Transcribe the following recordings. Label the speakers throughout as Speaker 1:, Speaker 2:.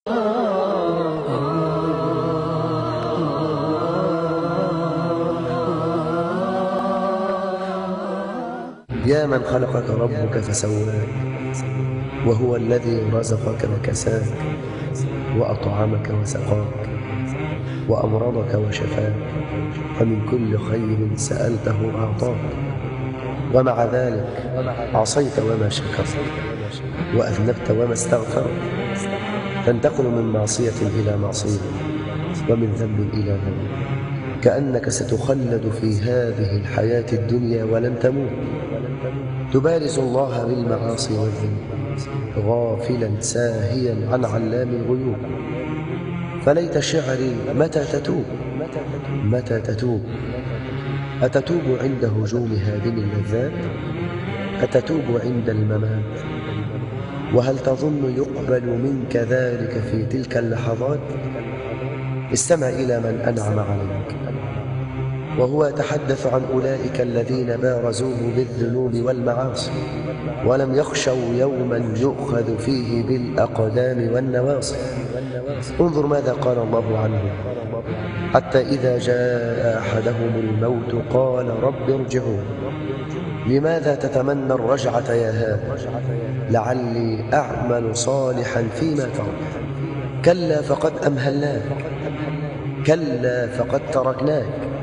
Speaker 1: يا من خلقك ربك فسواك، وهو الذي رزقك وكساك، وأطعمك وسقاك، وأمرضك وشفاك، ومن كل خير سألته أعطاك، ومع ذلك عصيت وما شكرت، وأذنبت وما استغفرت، تنتقل من معصية إلى معصية، ومن ذنب إلى ذنب، كأنك ستخلد في هذه الحياة الدنيا ولن تموت، تبارز الله بالمعاصي والذنوب، غافلا ساهيا عن علام الغيوب. فليت شعري متى تتوب، متى تتوب؟ أتتوب عند هجوم هادم اللذات؟ أتتوب عند الممات؟ وهل تظن يقبل منك ذلك في تلك اللحظات؟ استمع إلى من أنعم عليك، وهو يتحدث عن أولئك الذين بارزوه بالذنوب والمعاصي، ولم يخشوا يوما يؤخذ فيه بالأقدام والنواصي. انظر ماذا قال الله عنه: حتى إذا جاء أحدهم الموت قال رب ارجعون. لماذا تتمنى الرجعة يا هذا؟ لعلي أعمل صالحا فيما ترك. كلا فقد أمهلناك، كلا فقد تركناك،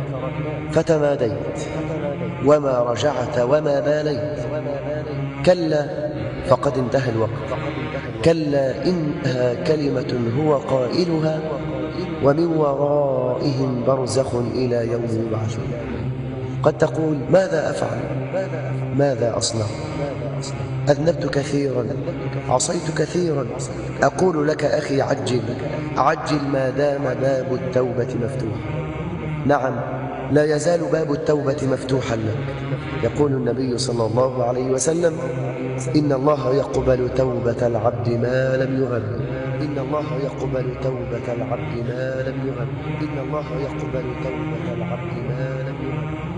Speaker 1: فتماديت وما رجعت وما باليت. كلا فقد انتهى الوقت، كلا إنها كلمة هو قائلها ومن ورائهم برزخ إلى يوم يبعثون. قد تقول: ماذا أفعل؟ ماذا أصنع؟ أذنبت كثيرا، عصيت كثيرا. أقول لك أخي: عجل عجل ما دام باب التوبة مفتوح. نعم، لا يزال باب التوبة مفتوحا لك. يقول النبي صلى الله عليه وسلم: إن الله يقبل توبة العبد ما لم يغرر. إن الله يقبل توبة العبد ما لم يغرر. إن الله يقبل توبة العبد ما لم يغرر.